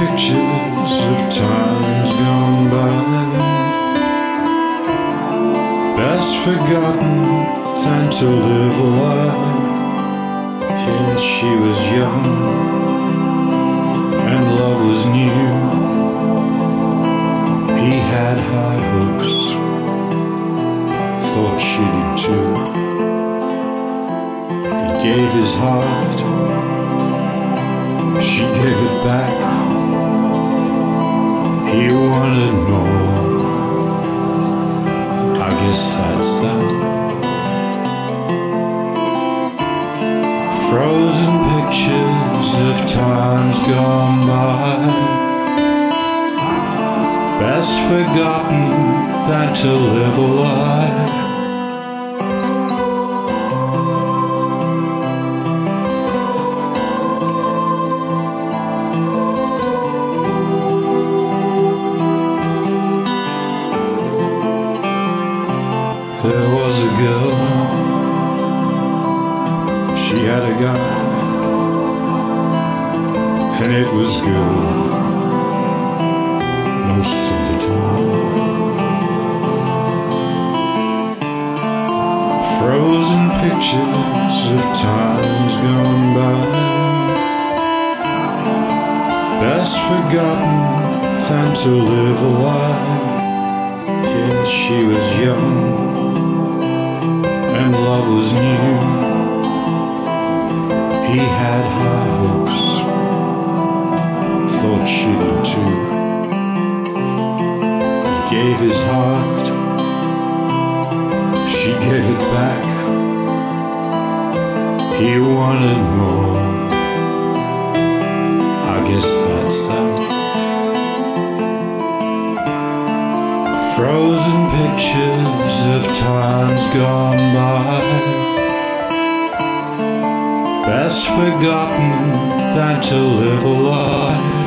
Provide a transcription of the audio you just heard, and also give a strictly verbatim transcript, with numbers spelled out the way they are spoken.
pictures of times gone by, best forgotten than to live a lie. Yeah, she was young and love was new. He had high hopes, thought she did too. He gave his heart, she gave it back. He wanted more, I guess that's that. Frozen pictures of times gone by, best forgotten than to live a lie. There was a girl, she had a guy, and it was good most of the time. Frozen pictures of times gone by, best forgotten than to live a lie. Yeah, she was young and love was new. He had high hopes, thought she did too. He gave his heart, she gave it back. He wanted more, I guess that's that. Frozen pictures of times gone by, best forgotten than to live a lie.